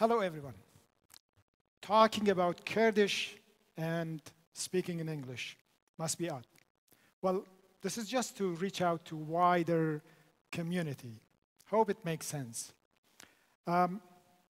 Hello, everyone. Talking about Kurdish and speaking in English must be odd. Well, this is just to reach out to wider community. Hope it makes sense. I'm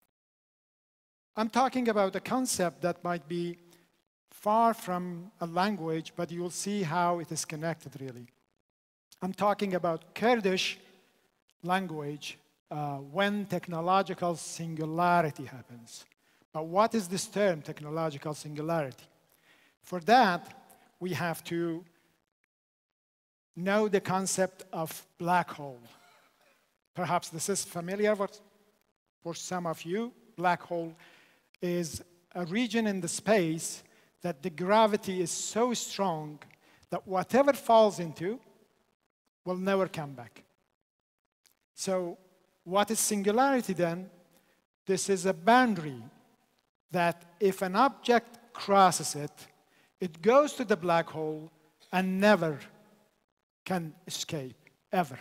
talking about a concept that might be far from a language, but you'll see how it is connected, really. I'm talking about Kurdish language when technological singularity happens. But what is this term, technological singularity? For that, we have to know the concept of black hole. Perhaps this is familiar for some of you. Black hole is a region in the space that the gravity is so strong that whatever falls into will never come back. So what is singularity then? This is a boundary that if an object crosses it, it goes to the black hole and never can escape, ever.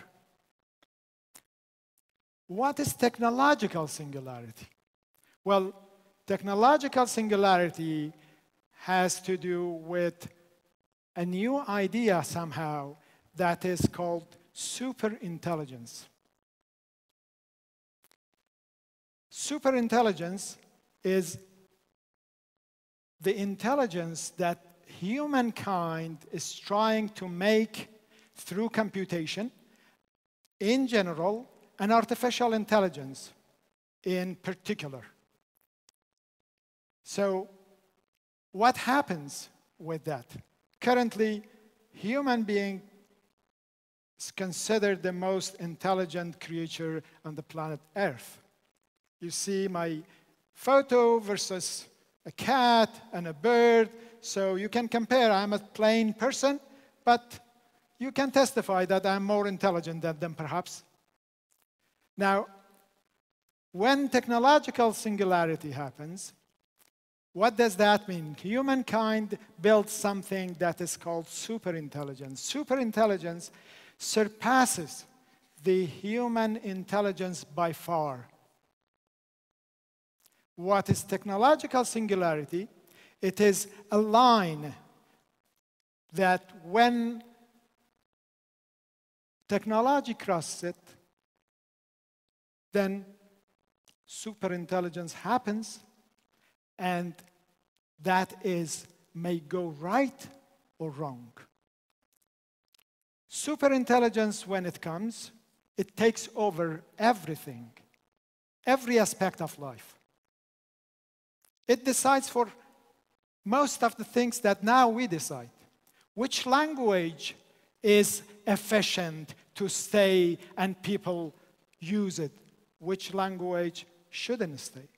What is technological singularity? Well, technological singularity has to do with a new idea somehow that is called superintelligence. Superintelligence is the intelligence that humankind is trying to make through computation in general and artificial intelligence in particular. So what happens with that? Currently, human being is considered the most intelligent creature on the planet Earth. You see my photo versus a cat and a bird, so you can compare. I'm a plain person, but you can testify that I'm more intelligent than them, perhaps. Now, when technological singularity happens, what does that mean? Humankind built something that is called superintelligence. Superintelligence surpasses the human intelligence by far. What is technological singularity? It is a line that when technology crosses it, then superintelligence happens, and that may go right or wrong. Superintelligence, when it comes, it takes over everything, every aspect of life. It decides for most of the things that now we decide. Which language is efficient to stay and people use it? Which language shouldn't stay?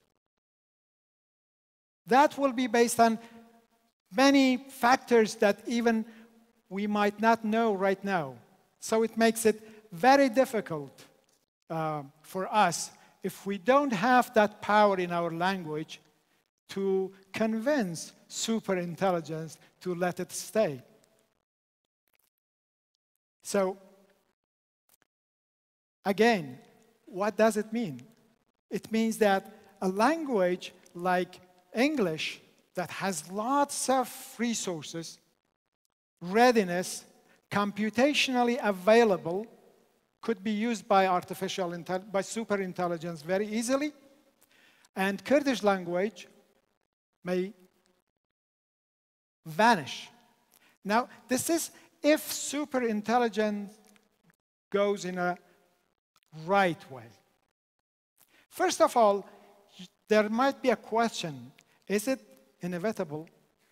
That will be based on many factors that even we might not know right now. So it makes it very difficult for us, if we don't have that power in our language, to convince superintelligence to let it stay. So, again, what does it mean? It means that a language like English that has lots of resources, readiness, computationally available, could be used by superintelligence very easily, and Kurdish language may vanish. Now, this is if superintelligence goes in a right way. First of all, there might be a question: is it inevitable?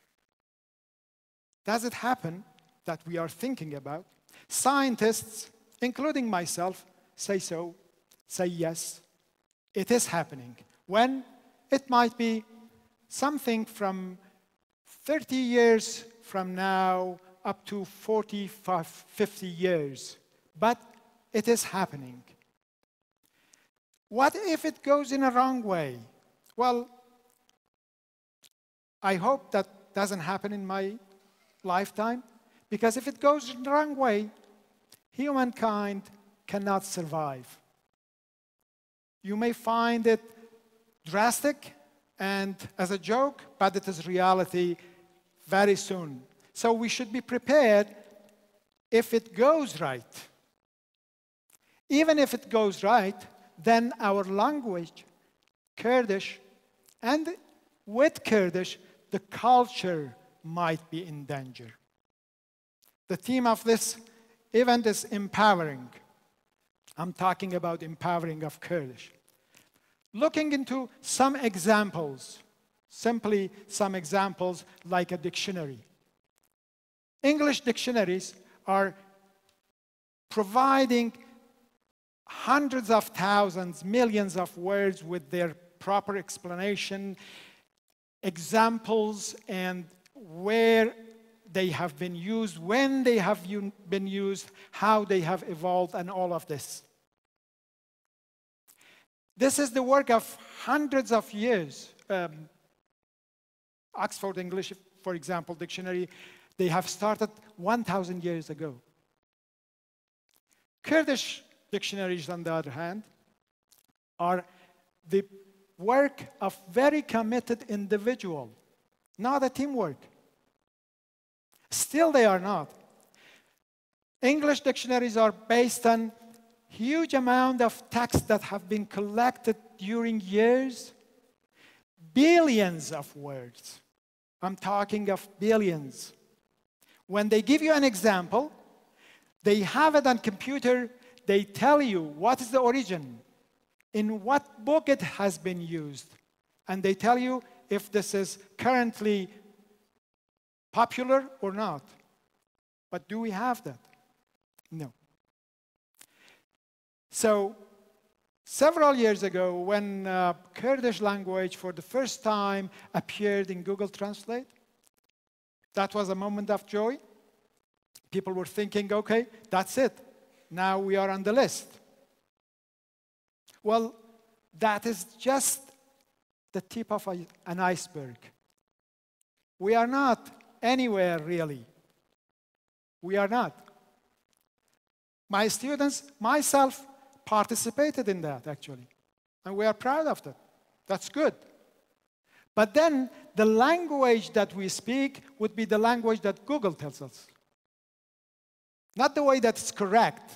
Does it happen that we are thinking about? Scientists, including myself, say so, say yes, it is happening. When? It might be something from 30 years from now up to 45, 50 years. But it is happening. What if it goes in a wrong way? Well, I hope that doesn't happen in my lifetime, because if it goes in the wrong way, humankind cannot survive. You may find it drastic and as a joke, but it is reality very soon. So we should be prepared if it goes right. Even if it goes right, then our language, Kurdish, and with Kurdish, the culture might be in danger. The theme of this event is empowering. I'm talking about empowering of Kurdish. Looking into some examples, simply some examples like a dictionary. English dictionaries are providing hundreds of thousands, millions of words with their proper explanation, examples, and where they have been used, when they have been used, how they have evolved, and all of this. This is the work of hundreds of years. Oxford English, for example, dictionary, they have started 1,000 years ago. Kurdish dictionaries, on the other hand, are the work of very committed individual, not a teamwork. Still, they are not. English dictionaries are based on huge amount of text that have been collected during years, billions of words. I'm talking of billions. When they give you an example, they have it on computer, they tell you what is the origin, in what book it has been used, and they tell you if this is currently popular or not. But do we have that? No. So, several years ago, when Kurdish language for the first time appeared in Google Translate, that was a moment of joy. People were thinking, okay, that's it. Now we are on the list. Well, that is just the tip of an iceberg. We are not anywhere, really. We are not. My students, myself, participated in that, actually. And we are proud of that. That's good. But then, the language that we speak would be the language that Google tells us. Not the way that's correct.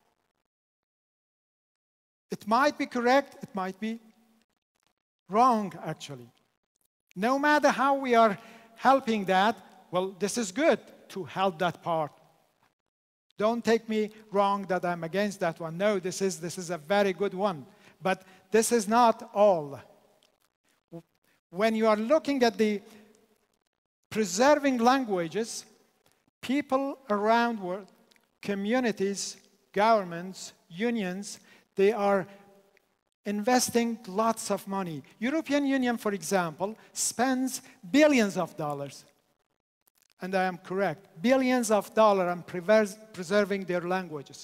It might be correct, it might be wrong, actually. No matter how we are helping that, well, this is good to help that part. Don't take me wrong that I'm against that one. No, this is a very good one. But this is not all. When you are looking at the preserving languages, people around the world, communities, governments, unions, they are investing lots of money. European Union, for example, spends billions of dollars. And I am correct, billions of dollars on preserving their languages.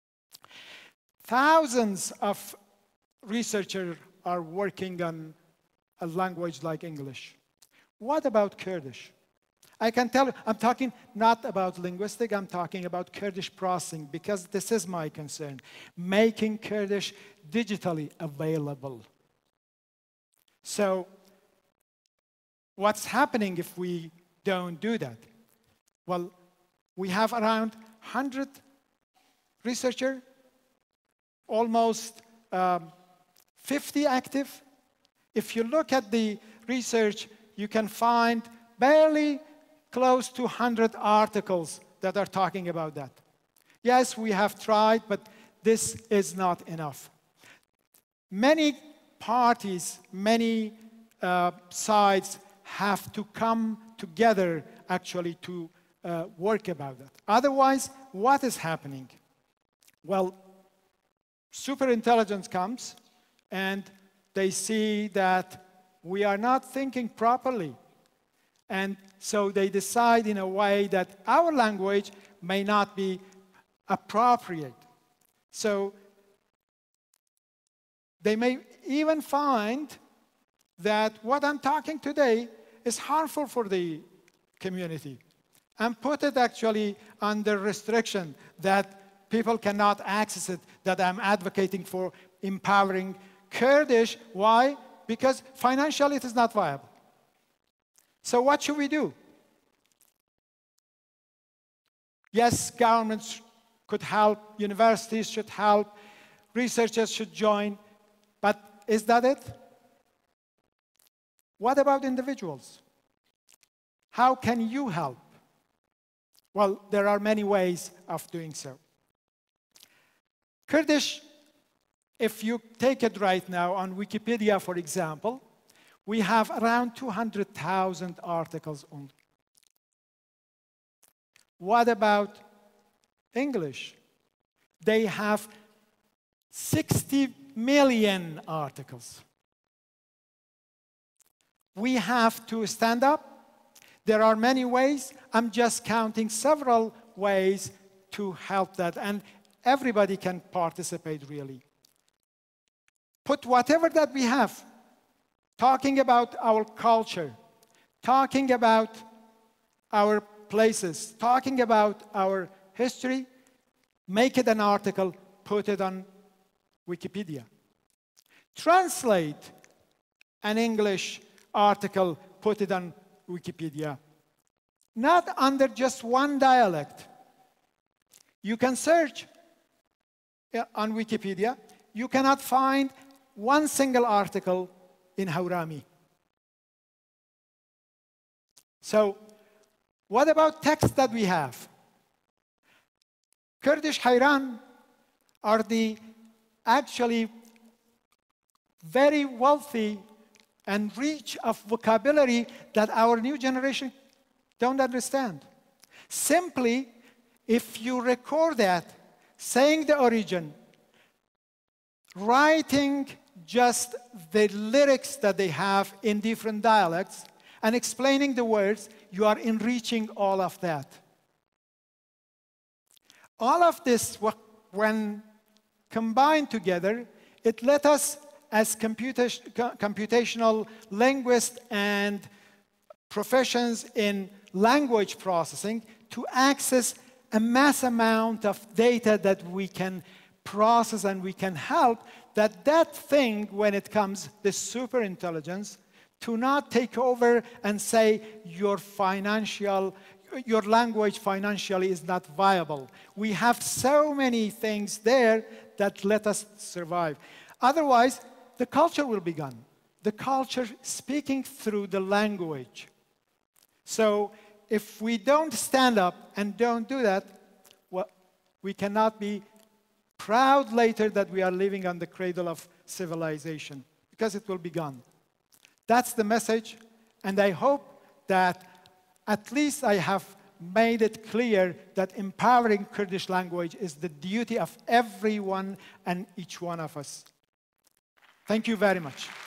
Thousands of researchers are working on a language like English. What about Kurdish? I can tell you, I'm talking not about linguistic, I'm talking about Kurdish processing, because this is my concern, making Kurdish digitally available. So, what's happening if we don't do that? Well, we have around 100 researchers, almost 50 active. If you look at the research, you can find barely close to 100 articles that are talking about that. Yes, we have tried, but this is not enough. Many parties, many sides have to come together actually to work about that. Otherwise, what is happening? Well, superintelligence comes and they see that we are not thinking properly. And so they decide in a way that our language may not be appropriate. So they may even find that what I'm talking today is harmful for the community and put it actually under restriction that people cannot access it, that I'm advocating for empowering Kurdish. Why? because financially it is not viable. So what should we do? Yes, governments could help, universities should help, researchers should join, but is that it? What about individuals? How can you help? Well, there are many ways of doing so. Kurdish, if you take it right now on Wikipedia, for example, we have around 200,000 articles only. What about English? They have 60 million articles. We have to stand up. There are many ways. I'm just counting several ways to help that, and everybody can participate, really. Put whatever that we have, talking about our culture, talking about our places, talking about our history, make it an article, put it on Wikipedia. Translate an English article, put it on Wikipedia. Not under just one dialect. You can search on Wikipedia. You cannot find one single article in Haurami. So, what about texts that we have? Kurdish Hayran are the actually very wealthy and rich of vocabulary that our new generation don't understand. Simply, if you record that, saying the origin, writing just the lyrics that they have in different dialects, and explaining the words, you are enriching all of that. All of this, when combined together, it let us, as computational linguists and professions in language processing, to access a mass amount of data that we can process and we can help, that thing, when it comes, the super intelligence, to not take over and say your language financially is not viable. We have so many things there that let us survive. Otherwise, the culture will be gone. The culture speaking through the language. So if we don't stand up and don't do that, well, we cannot be proud later that we are living on the cradle of civilization, because it will be gone. That's the message, and I hope that at least I have made it clear that empowering Kurdish language is the duty of everyone and each one of us. Thank you very much.